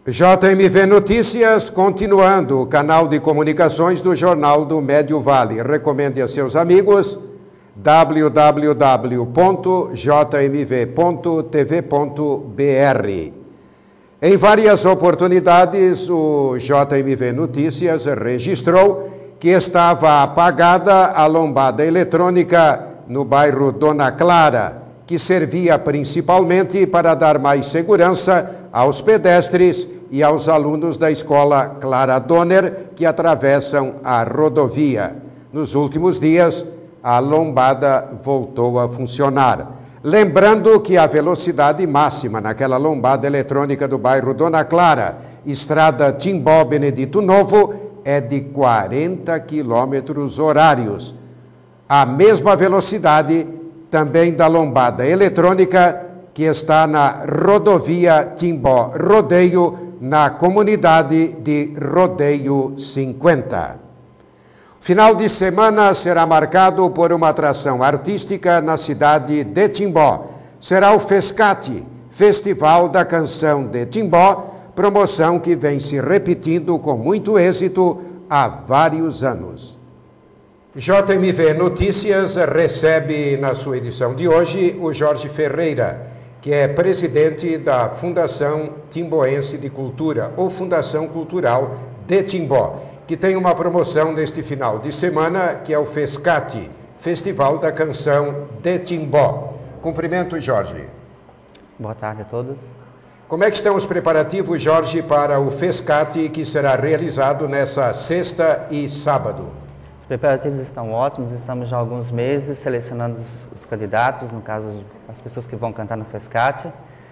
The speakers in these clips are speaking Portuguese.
JMV Notícias, continuando o canal de comunicações do Jornal do Médio Vale. Recomende a seus amigos www.jmv.tv.br. Em várias oportunidades, o JMV Notícias registrou que estava apagada a lombada eletrônica no bairro Dona Clara, que servia principalmente para dar mais segurança aos pedestres e aos alunos da escola Clara Donner que atravessam a rodovia. Nos últimos dias, a lombada voltou a funcionar. Lembrando que a velocidade máxima naquela lombada eletrônica do bairro Dona Clara, estrada Timbó Benedito Novo, é de 40 quilômetros horários. A mesma velocidade também da lombada eletrônica que está na rodovia Timbó Rodeio, na comunidade de Rodeio 50. Final de semana será marcado por uma atração artística na cidade de Timbó. Será o FESCAT, Festival da Canção de Timbó, promoção que vem se repetindo com muito êxito há vários anos. JMV Notícias recebe na sua edição de hoje o Jorge Ferreira, que é presidente da Fundação Timboense de Cultura, ou Fundação Cultural de Timbó, que tem uma promoção neste final de semana, que é o FESCAT, Festival da Canção de Timbó. Cumprimento, Jorge. Boa tarde a todos. Como é que estão os preparativos, Jorge, para o FESCAT, que será realizado nessa sexta e sábado? Os preparativos estão ótimos, estamos já há alguns meses selecionando os candidatos, no caso, as pessoas que vão cantar no FESCAT,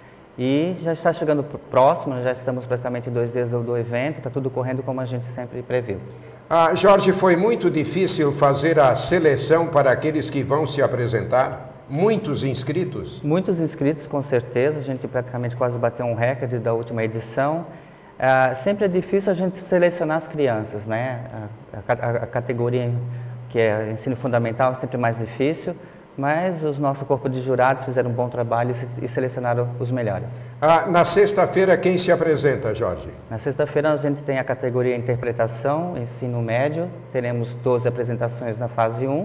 e já está chegando próximo, já estamos praticamente 2 dias do evento, está tudo correndo como a gente sempre previu. Jorge, foi muito difícil fazer a seleção para aqueles que vão se apresentar? Muitos inscritos? Muitos inscritos, com certeza, a gente praticamente quase bateu um recorde da última edição. Sempre é difícil a gente selecionar as crianças, né? A categoria que é ensino fundamental é sempre mais difícil, mas o nosso corpo de jurados fizeram um bom trabalho e selecionaram os melhores. Na sexta-feira, quem se apresenta, Jorge? Na sexta-feira a gente tem a categoria Interpretação, Ensino Médio, teremos 12 apresentações na fase 1,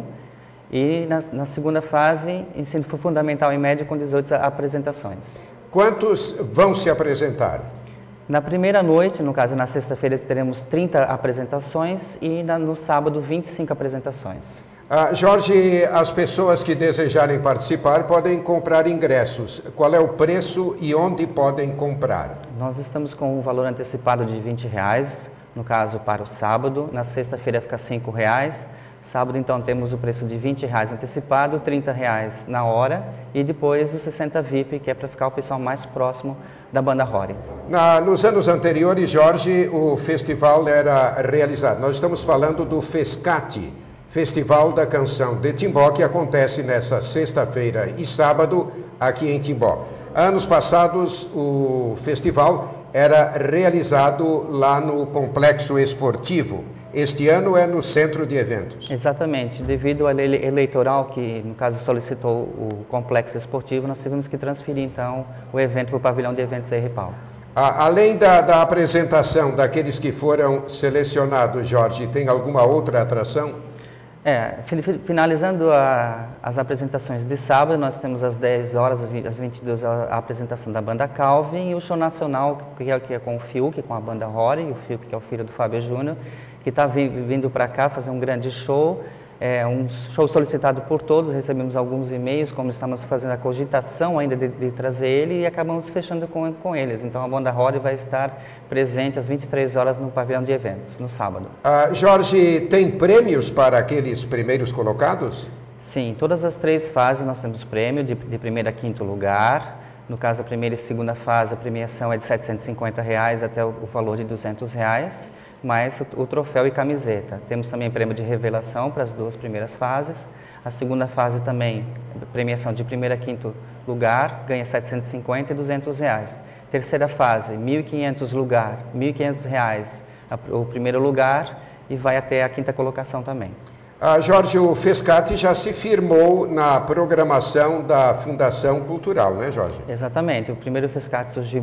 e na segunda fase, Ensino Fundamental e Médio, com 18 apresentações. Quantos vão se apresentar? Na primeira noite, no caso na sexta-feira, teremos 30 apresentações e no sábado 25 apresentações. Jorge, as pessoas que desejarem participar podem comprar ingressos. Qual é o preço e onde podem comprar? Nós estamos com um valor antecipado de R$20, no caso para o sábado. Na sexta-feira fica R$5. Sábado, então, temos o preço de R$20 antecipado, R$30 na hora e depois o 60 VIP, que é para ficar o pessoal mais próximo da banda Rory. Nos anos anteriores, Jorge, o festival era realizado. Nós estamos falando do FESCAT, Festival da Canção de Timbó, que acontece nessa sexta-feira e sábado aqui em Timbó. Anos passados, o festival era realizado lá no Complexo Esportivo. Este ano é no Centro de Eventos. Exatamente. Devido à lei eleitoral, que no caso solicitou o Complexo Esportivo, nós tivemos que transferir então o evento para o Pavilhão de Eventos R. Paulo. Além da apresentação daqueles que foram selecionados, Jorge, tem alguma outra atração? Finalizando as apresentações de sábado, nós temos às 10 horas, às 22 horas, a apresentação da banda Calvin e o show nacional, que é com o Fiuk, com a banda Rory, o Fiuk que é o filho do Fábio Júnior, que está vindo para cá fazer um grande show, um show solicitado por todos, recebemos alguns e-mails, como estamos fazendo a cogitação ainda de trazer ele e acabamos fechando com eles. Então a banda Rory vai estar presente às 23 horas no pavilhão de eventos, no sábado. Jorge, tem prêmios para aqueles primeiros colocados? Sim, todas as 3 fases nós temos prêmio, de primeiro a quinto lugar. No caso, a primeira e segunda fase, a premiação é de R$750 até o valor de R$200, mais o troféu e camiseta. Temos também prêmio de revelação para as 2 primeiras fases. A segunda fase também, premiação de primeiro a quinto lugar, ganha R$750 e R$200. Terceira fase, R$1.500 R$1.500 o primeiro lugar e vai até a quinta colocação também. Jorge, o FESCAT já se firmou na programação da Fundação Cultural, né, Jorge? Exatamente. O primeiro FESCAT surgiu em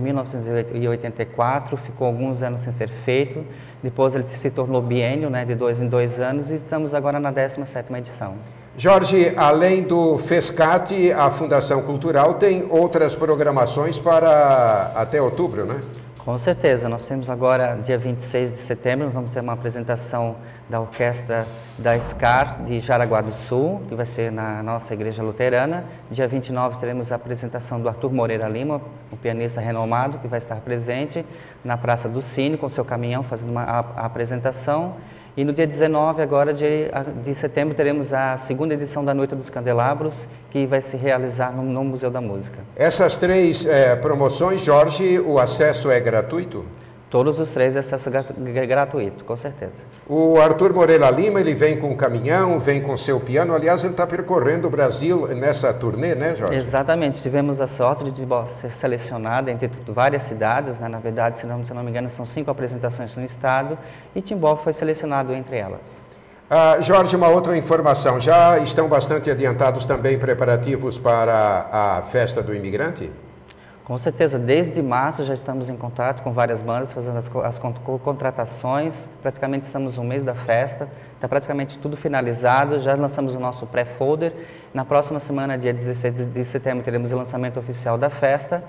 1984, ficou alguns anos sem ser feito. Depois ele se tornou biênio, né, de 2 em 2 anos, e estamos agora na 17ª edição. Jorge, além do FESCAT, a Fundação Cultural tem outras programações para até outubro, né? Com certeza, nós temos agora, dia 26 de setembro, nós vamos ter uma apresentação da Orquestra da SCAR de Jaraguá do Sul, que vai ser na nossa igreja luterana. Dia 29 teremos a apresentação do Arthur Moreira Lima, um pianista renomado, que vai estar presente na Praça do Cine, com seu caminhão, fazendo a apresentação. E no dia 19 agora de setembro teremos a 2ª edição da Noite dos Candelabros, que vai se realizar no Museu da Música. Essas 3 promoções, Jorge, o acesso é gratuito? Todos os 3 acesso gratuito, com certeza. O Arthur Moreira Lima, ele vem com caminhão, vem com seu piano. Aliás, ele está percorrendo o Brasil nessa turnê, né, Jorge? Exatamente. Tivemos a sorte de ser selecionado entre várias cidades, né? Na verdade, se não me engano, são 5 apresentações no estado e Timbó foi selecionado entre elas. Jorge, uma outra informação. Já estão bastante adiantados também preparativos para a Festa do Imigrante? Com certeza, desde março já estamos em contato com várias bandas, fazendo as contratações, praticamente estamos no mês da festa, está praticamente tudo finalizado, já lançamos o nosso pré-folder, na próxima semana, dia 16 de setembro, teremos o lançamento oficial da festa,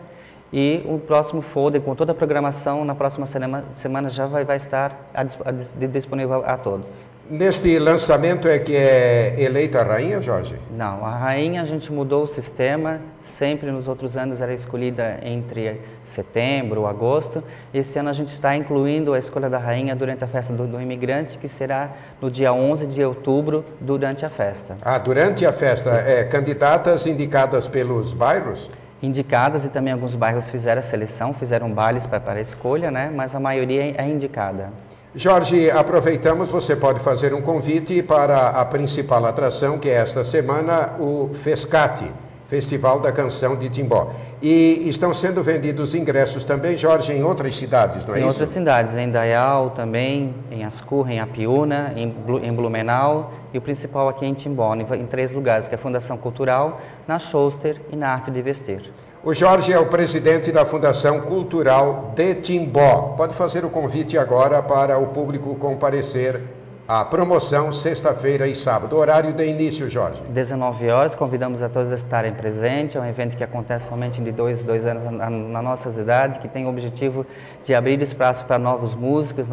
e o próximo folder, com toda a programação, na próxima semana já vai estar disponível a todos. Neste lançamento é que é eleita a rainha, Jorge? Não, a rainha a gente mudou o sistema, sempre nos outros anos era escolhida entre setembro ou agosto. Esse ano a gente está incluindo a escolha da rainha durante a festa do imigrante, que será no dia 11 de outubro, durante a festa. Durante a festa, candidatas indicadas pelos bairros? Indicadas, e também alguns bairros fizeram a seleção, fizeram bailes para a escolha, né? Mas a maioria é indicada. Jorge, aproveitamos, você pode fazer um convite para a principal atração, que é esta semana, o FESCAT, Festival da Canção de Timbó. E estão sendo vendidos ingressos também, Jorge, em outras cidades, não é isso? Em outras cidades, em Dayal também, em Ascurra, em Apiúna, em Blumenau e o principal aqui em Timbó, em 3 lugares, que é a Fundação Cultural, na Schoster e na Arte de Vestir. O Jorge é o presidente da Fundação Cultural de Timbó. Pode fazer o convite agora para o público comparecer à promoção sexta-feira e sábado. Horário de início, Jorge? 19 horas, convidamos a todos a estarem presentes. É um evento que acontece somente de 2 anos na nossa cidade, que tem o objetivo de abrir espaço para novos músicos,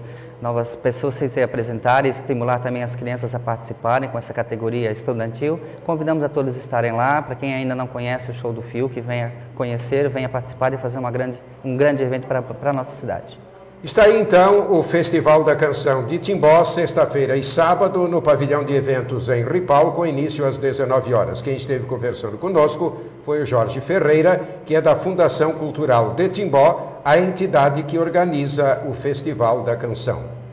novas pessoas se apresentarem, estimular também as crianças a participarem com essa categoria estudantil. Convidamos a todos a estarem lá. Para quem ainda não conhece o show do Fio, que venha conhecer, venha participar e fazer um grande evento para a nossa cidade. Está aí então o Festival da Canção de Timbó, sexta-feira e sábado, no pavilhão de eventos em Ripal, com início às 19 horas. Quem esteve conversando conosco foi o Jorge Ferreira, que é da Fundação Cultural de Timbó, a entidade que organiza o Festival da Canção.